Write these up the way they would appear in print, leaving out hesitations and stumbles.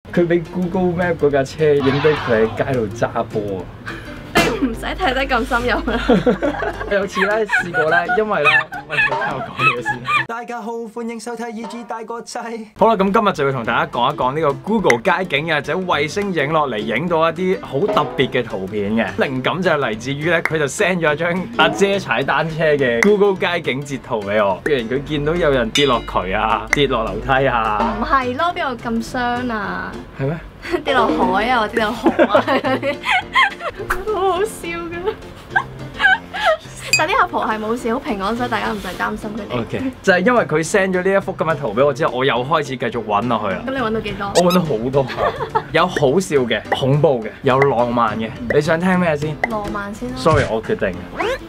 佢俾 Google Map 嗰架車影到佢喺街度揸波啊！ 你唔使睇得咁深入啦。 有次咧試過咧，因為咧，喂，你聽我講嘢先。 大家好，歡迎收睇《EG 大個仔》。 好啦，咁今日就要同大家講一講呢個 Google 街景啊，或者衛星影落嚟影到一啲好特別嘅圖片嘅。靈感就係嚟自於咧，佢就 send 咗一張阿姐踩單車嘅 Google 街景截圖俾我。既然佢見到有人跌落渠啊，跌落樓梯啊， 唔係咯，邊度咁傷啊？ 係咩？ 跌落海啊，或者跌落河啊嗰啲，好好笑噶。但啲阿婆係冇事，好平安，所以大家唔使擔心佢哋。 OK， 就係因為佢 send 咗呢一幅咁嘅圖俾我之後，我又開始繼續揾落去啦。 咁你揾到幾多？ 我揾到好多下，有好笑嘅、恐怖嘅、有浪漫嘅。你想聽咩先？ 浪漫先啦。 Sorry， 我決定。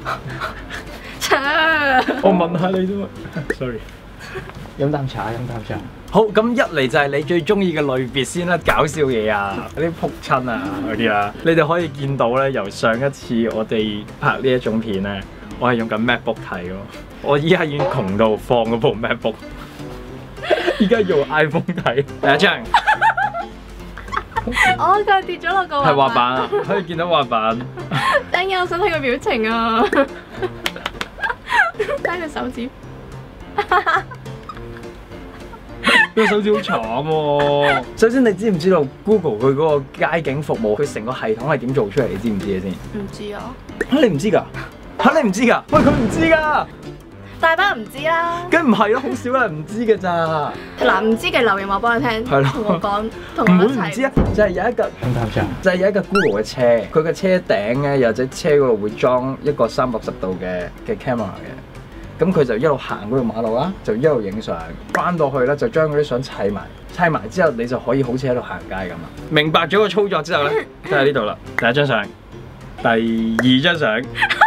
我問下你啫嘛。Sorry。飲啖茶，飲啖茶。好，咁一嚟就係你最中意嘅類別先啦，搞笑嘢啊，嗰啲撲親啊嗰啲啊，你哋可以見到咧，由上一次我哋拍呢一種片咧，我係用緊 MacBook 睇咯，我依家已經窮到放嗰部 MacBook， 依家用 iPhone 睇。第一張， 哦，佢跌咗落個係滑板啊，可以見到滑板。 等陣我想睇個表情啊，睇佢手指。 個手指好慘喎！首先你知唔知道 Google 佢嗰個街景服務，佢成個系統係點做出嚟？你知唔知嘅先？ 唔知啊。 嚇你唔知㗎？嚇你唔知㗎？喂，佢唔知㗎！ 大班唔知啦。 梗唔係咯，好少人唔知㗎咋。 嗱，唔知嘅留言話幫你聽， 係咯， 同我講，同唔我一齊。 會唔知啊！就係有一個就係有一個 Google 嘅車，佢嘅車頂咧，又或者車嗰度會裝一個360度嘅 camera 嘅。咁佢就一路行嗰條馬路啦，就一路影相，翻到去咧就將嗰啲相砌埋之後，你就可以好似喺度行街咁啦。明白咗個操作之後咧，就喺呢度啦。第一張相，第二張相，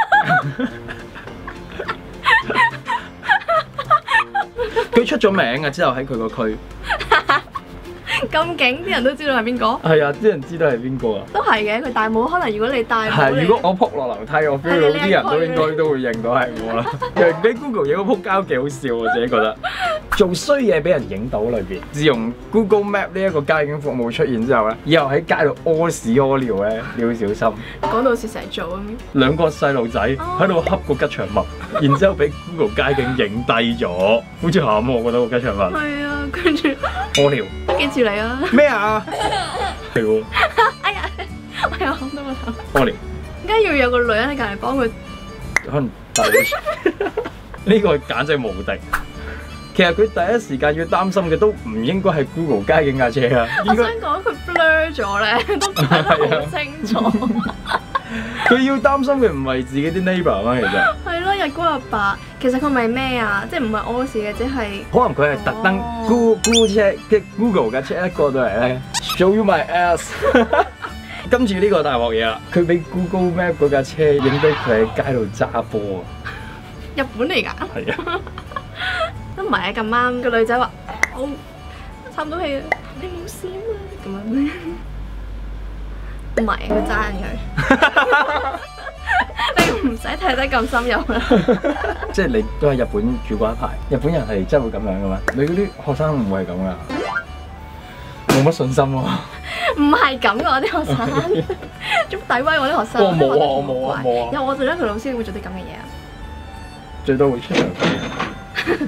佢出咗名啊！之後喺佢個區。 咁勁，啲人都知道係邊個？ 係啊，啲人知道係邊個啊？ 都係嘅，佢戴帽，可能如果你戴帽， 係，如果我撲落樓梯，我 feel 到啲人都應該都會認到係我啦。人俾 Google 影個撲膠幾好笑，我自己覺得。做衰嘢俾人影到裏邊。自從 Google Map 呢一個街景服務出現之後咧，以後喺街度屙屎屙尿咧，你要小心。 講到好似成日做咁。 兩個細路仔喺度恰個吉祥物，然之後俾 Google 街景影低咗，好似慘我覺得個吉祥物。 係啊，跟住屙尿。 幾似你啊？ 咩啊？係喎。 哎呀，我又冚到個頭。 屙尿。 點解要有個女人喺隔離幫佢？ 可能大呢個簡直無敵。其實佢第一時間要擔心嘅都唔應該係 Google 街景架車啊。 我想講佢 blur 咗咧，都睇得好清楚。 佢要擔心嘅唔係自己啲 neighbor 咩？其實係咯，日光日白。其實佢咪咩啊？即係唔係屙屎嘅，即係可能佢係特登 Google 車嘅 Google 架車一過到嚟咧 ，show you my ass。跟住呢個大鑊嘢啦，佢俾 Google Map 嗰架車影到佢喺街度揸波啊！ 日本嚟㗎？ 係啊。 都唔係啊，咁啱個女仔話：我插唔到氣啊，你冇事啊嘛，咁樣咩？唔係，佢爭佢。你唔使睇得咁深入啦。 即係你都喺日本住過一排，日本人係真係會咁樣嘅咩？你嗰啲學生唔會係咁㗎，冇乜信心喎。 唔係咁嘅，我啲學生，做乜詆毀我啲學生？ 我冇啊，我冇啊，冇啊。 有我做咗佢老師會做啲咁嘅嘢啊？ 最多會出場費。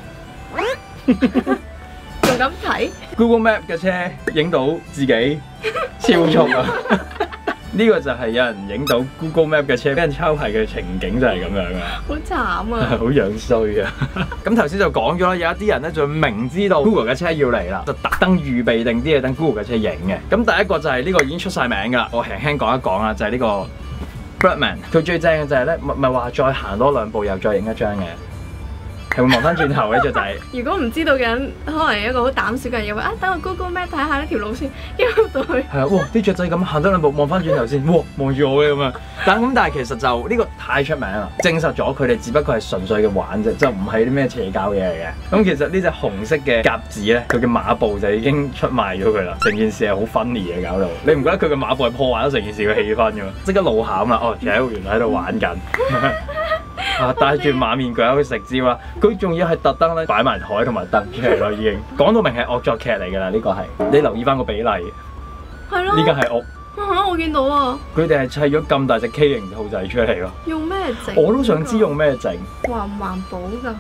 仲咁睇 Google Map 嘅車影到自己超速啊！呢個就係有人影到 Google Map 嘅車俾人抄牌嘅情景就係咁樣啊！ 好慘啊！ 好樣衰啊！咁頭先就講咗啦，有一啲人咧就明知道 Google 嘅車要嚟啦，就特登預備定啲嘢等 Google 嘅車影嘅。咁第一個就係呢個已經出晒名㗎啦，我輕輕講一講啦，就係呢個 Birdman。佢最正嘅就係咧，咪話再行多2步又再影一張嘅。係會望翻轉頭嘅雀仔。 如果唔知道嘅人，可能係一個好膽小嘅人，又話啊，等我 Google Map 睇下呢條路線，一入到去。 係啊，哇！啲雀仔咁行多2步，望翻轉頭先，哇！望住我嘅咁樣。但係其實就呢個太出名啦，證實咗佢哋只不過係純粹嘅玩啫，就唔係啲咩邪教嘢嚟嘅。咁其實呢隻紅色嘅鴿子咧，佢嘅馬步就已經出賣咗佢啦。成件事係好 funny 嘅搞到，你唔覺得佢嘅馬步係破壞咗成件事嘅氣氛嘅咩？即刻露餡啦！哦，原來喺度玩緊。 戴住馬面具喺度食蕉啦，佢仲要係特登咧擺埋台同埋凳出嚟咯，已經講到明係惡作劇嚟㗎啦，呢個係你留意翻個比例， 係咯， 呢間係屋。 我見到啊！ 佢哋係砌咗咁大隻 K 型兔仔出嚟咯。 用咩整？ 我都想知用咩整。 環唔環保㗎？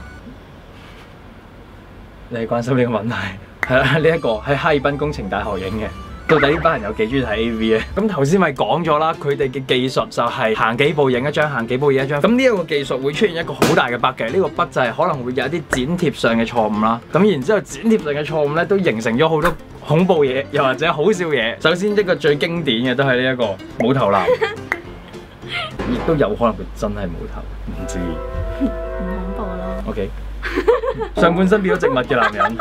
你係關心呢個問題？係啦，呢一個係哈爾濱工程大學影嘅。到底呢班人有幾中意睇 AV 咧？咁頭先咪講咗啦，佢哋嘅技術就係行幾步影一張，行幾步影一張。咁呢一個技術會出現一個好大嘅 bug 嘅，呢個 bug 就係可能會有一啲剪貼上嘅錯誤啦。咁然之後剪貼上嘅錯誤咧，都形成咗好多恐怖嘢，又或者好笑嘢。首先一個最經典嘅都係呢一個冇頭男，亦都有可能佢真係冇頭，唔知。 唔恐怖咯。 OK， 上半身變咗植物嘅男人。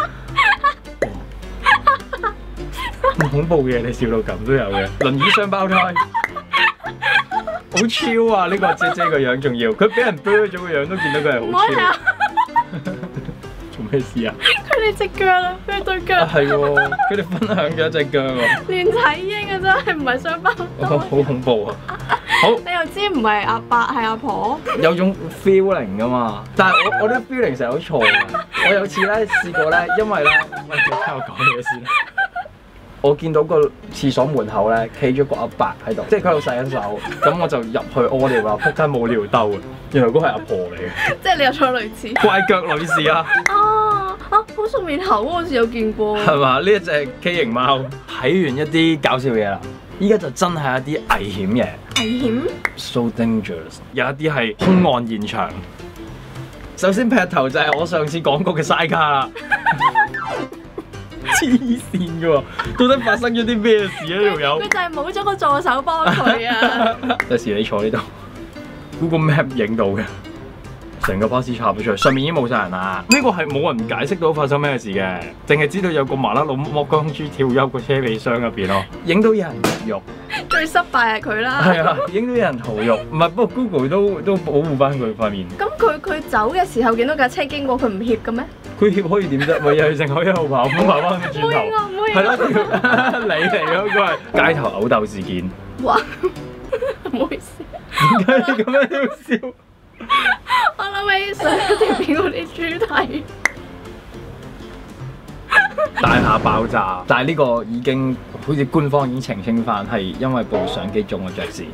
咁恐怖嘅，你笑到咁都有嘅，輪椅雙胞胎，好超啊！呢個姐姐個樣仲要，佢俾人 blur 咗個樣都見到佢係好超。做咩事啊？ 佢哋隻腳啦，佢哋對腳。 係喎，佢哋分享咗一隻腳喎。 連體嬰啊，真係唔係雙胞胎。 好恐怖啊！好， 你又知唔係阿伯係阿婆？ 有種 feeling 噶嘛，但係我啲 feeling 成日都錯嘅。我有次咧試過咧，因為咧，喂，你聽我講嘢先。我見到個廁所門口咧，企咗個阿伯喺度，即係佢喺度洗緊手，咁我就入去屙尿啦，仆街冇尿兜嘅，原來嗰係阿婆嚟嘅， 即係你有錯類似。 怪腳女士啊！ 好熟面口，我好似有見過。 係嘛？呢一隻畸形貓，睇完一啲搞笑嘢啦，依家就真係一啲危險嘢。 危險 ？So dangerous！有一啲係兇案現場。首先劈頭就係我上次講過嘅西卡啦。黐線嘅喎，到底發生咗啲咩事啊？條友佢就係冇咗個助手幫佢啊！ 有時你坐呢度 ，Google Map 影到嘅，成個巴士插咗出去，上面已經冇晒人啦。呢個係冇人解釋到發生咩事嘅，淨係知道有個麻甩佬剝光豬跳入個車尾箱入邊咯，影到有人肉。 最失敗係佢啦。 係啊，影到有人逃肉，唔係，不過 Google 都保護翻佢塊面。 咁佢走嘅時候見到架車經過，佢唔怯嘅咩？ 佢協可以點啫？咪又係淨可以一路跑，跑翻轉頭。係咯，你嚟嗰個係街頭毆鬥事件。 哇！唔好意思。 點解你咁樣喺度笑？ 我諗起上一條片嗰啲豬蹄。 大廈爆炸，但係呢個已經好似官方已經澄清翻，係因為部相機中咗爵士。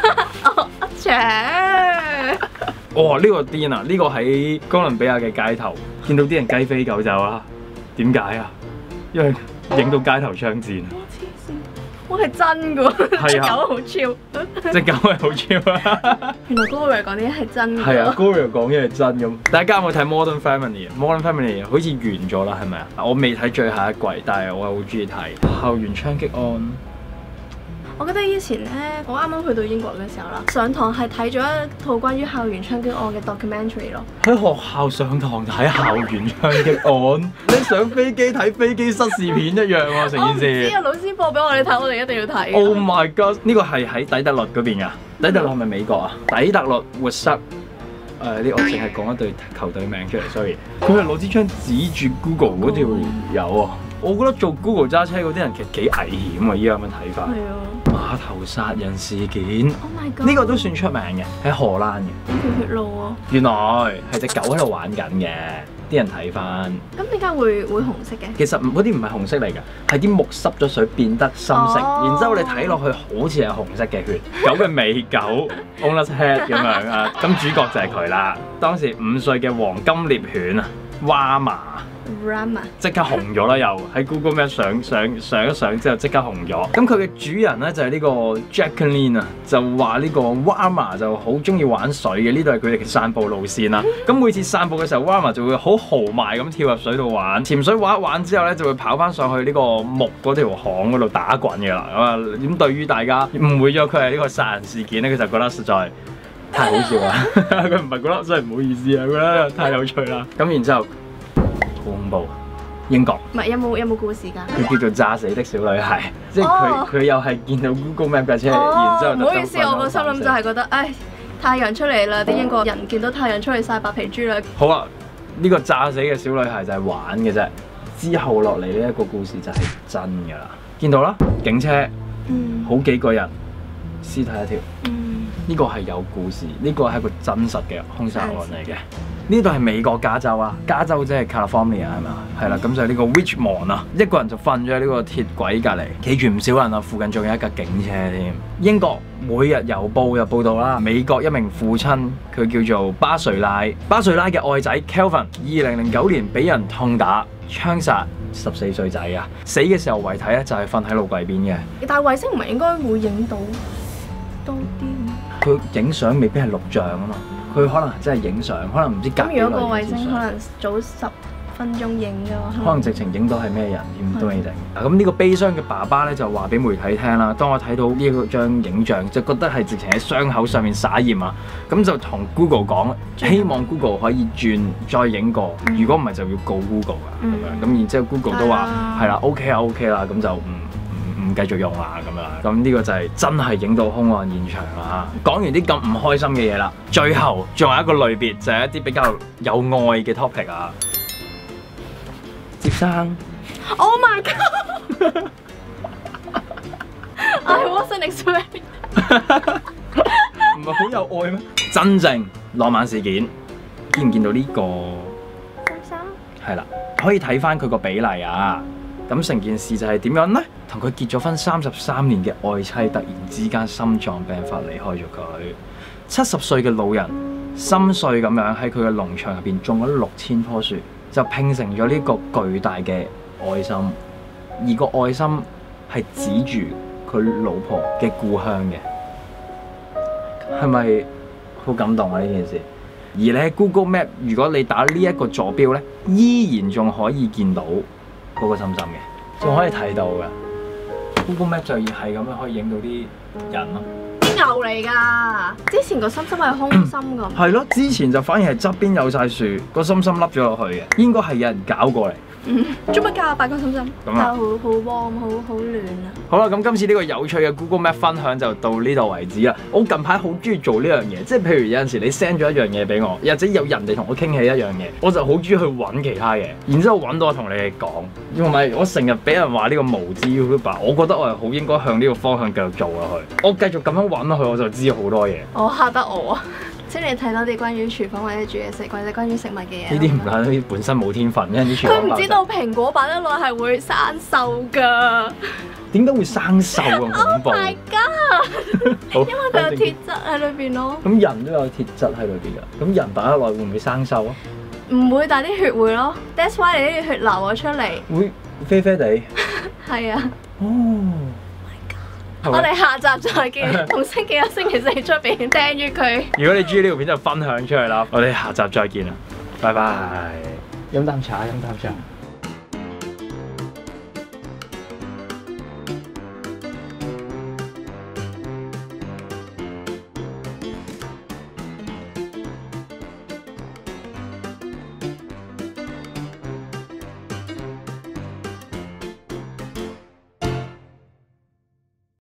哦，呢個癲啊！呢個喺哥倫比亞嘅街頭，見到啲人雞飛狗走啊！點解啊？因為影到街頭槍戰。 我黐線，我係真㗎喎，隻狗好超， 隻狗係好超啊！ 原來 Gloria 講啲嘢係真㗎。 係啊 ，Gloria 講嘢係真咁。大家有冇睇 Modern Family？Modern Family 好似完咗啦，係咪啊？我未睇最後一季，但係我係好中意睇校園槍擊案。 我覺得以前咧，我啱啱去到英國嘅時候啦，上堂係睇咗一套關於校園槍擊案嘅 documentary 咯。喺學校上堂睇校園槍擊案，你上飛機睇飛機失事片一樣喎，成件事。 知啊，老師播俾我哋睇，我哋一定要睇。 Oh my god！ 呢個係喺底特律嗰邊㗎。底特律係咪美國啊？底特律活塞。呢我淨係講一隊球隊名出嚟 ，sorry。佢係攞支槍指住 Google 嗰條友啊！我覺得做 Google 揸車嗰啲人其實幾危險啊！依家咁樣睇法。係啊。碼頭殺人事件。Oh my god！呢個都算出名嘅，喺荷蘭嘅。 呢條血路啊！ 原來係隻狗喺度玩緊嘅，啲人睇翻。 咁點解會紅色嘅？ 其實嗰啲唔係紅色嚟㗎，係啲木濕咗水變得深色，然之後你睇落去好似係紅色嘅血。狗嘅尾狗 owner's head 咁樣啊，咁主角就係佢啦。當時5歲嘅黃金獵犬啊，娃麻。即刻紅咗啦！又喺 Google Map 上一上之後即刻紅咗。咁佢嘅主人咧就係呢個 Jacqueline 啊，就話呢個 Wama 就好中意玩水嘅，呢度係佢哋嘅散步路線啦。咁每次散步嘅時候 Wama 就會好豪邁咁跳入水度玩，潛水玩一玩之後咧就會跑翻上去呢個木嗰條巷嗰度打滾嘅啦。咁啊，咁對於大家誤會咗佢係呢個殺人事件咧，佢就覺得實在太好笑啦。佢唔係覺得真係唔好意思啊，覺得太有趣啦。咁然之後。恐怖，英國唔係有冇故事㗎？ 佢叫做炸死的小女孩，即係佢又係見到 Google Map 架車，然之後唔好意思，我個心諗就係覺得，唉，太陽出嚟啦！啲英國人見到太陽出嚟曬白皮豬啦。好啊， 呢個炸死嘅小女孩就係玩嘅啫，之後落嚟呢一個故事就係真㗎啦。見到啦，警車，好幾個人，屍體一條。 呢個係有故事，呢個係一個真實嘅兇殺案嚟嘅。呢度係美國加州啊，加州即係 California 係嘛？係啦，咁就係呢個 Richmond 啊，一個人就瞓咗喺呢個鐵軌隔離，企住唔少人啊，附近仲有一架警車添。英國每日郵報就報道啦，美國一名父親佢叫做巴瑞拉嘅愛仔 Kelvin， 2009年俾人痛打槍殺14歲仔啊，死嘅時候遺體咧就係瞓喺路櫃邊嘅。 但係衛星唔係應該會影到多啲？ 佢影相未必係錄像啊嘛。佢可能真係影相，可能唔知隔幾耐影。咁如果個衛星可能早10分鐘影嘅， 可能直情影到係咩人添都未定。咁呢個悲傷嘅爸爸咧就話俾媒體聽啦。當我睇到呢一張影像，就覺得係直情喺傷口上面灑鹽啊。咁就同 Google 講，希望 Google 可以轉再影過。如果唔係就要告 Google 啊咁樣。咁然之後 Google 都話係啦 ，OK 啦，咁就唔繼續用啦咁樣，咁呢個就係真係影到兇案現場啦嚇。講完啲咁唔開心嘅嘢啦，最後仲有一個類別就係一啲比較有愛嘅 topic 啊。接生 ，Oh my god！ I wasn't expecting。 唔係好有愛咩？真正浪漫事件，見唔見到呢個？係啦，可以睇翻佢個比例啊。咁成件事就係點樣呢？同佢結咗婚33年嘅愛妻突然之間心臟病發離開咗佢。70歲嘅老人心碎咁樣喺佢嘅農場入邊種咗6000棵樹，就拼成咗呢個巨大嘅愛心。而個愛心係指住佢老婆嘅故鄉嘅，係咪好感動啊呢件事？而你喺 Google Map， 如果你打呢一個坐標呢，依然仲可以見到嗰個心心嘅，仲可以睇到嘅。Google Map 就係咁樣可以影到啲人咯。 啲牛嚟㗎，之前個心心係空心㗎。係咯，之前就反而係側邊有晒樹，個心心凹咗落去嘅，應該係有人搞過嚟。 做乜加8個心心？ 咁啊， 好 warm，好暖啊！ 好啦，咁今次呢個有趣嘅 Google Map 分享就到呢度為止啦。我近排好中意做呢樣嘢，即係譬如有陣時你 send 咗一樣嘢俾我，或者有人哋同我傾起一樣嘢，我就好中意去揾其他嘢，然之後揾到我同你哋講。因為我成日俾人話呢個無知 YouTuber， 我覺得我係好應該向呢個方向繼續做落去。我繼續咁樣揾落去，我就知好多嘢。 我嚇得我啊！即係你睇多啲關於廚房或者煮嘢食或者關於食物嘅嘢。 呢啲唔係，呢啲本身冇天分，因為啲廚房。 佢唔知道蘋果擺得耐係會生鏽㗎。點解會生鏽咁恐怖 ？Oh my god！ 因為佢有鐵質喺裏邊咯。 咁人都有鐵質喺裏邊㗎，咁人擺得耐會唔會生鏽啊？ 唔會，但係啲血會咯。That's why 你啲血流咗出嚟。 會啡啡地。係啊。 哦。 我哋下集再見，同星期1、星期4出片訂閱佢。 如果你中意呢條片就分享出去啦，我哋下集再見啦，拜拜。飲啖茶，飲啖茶。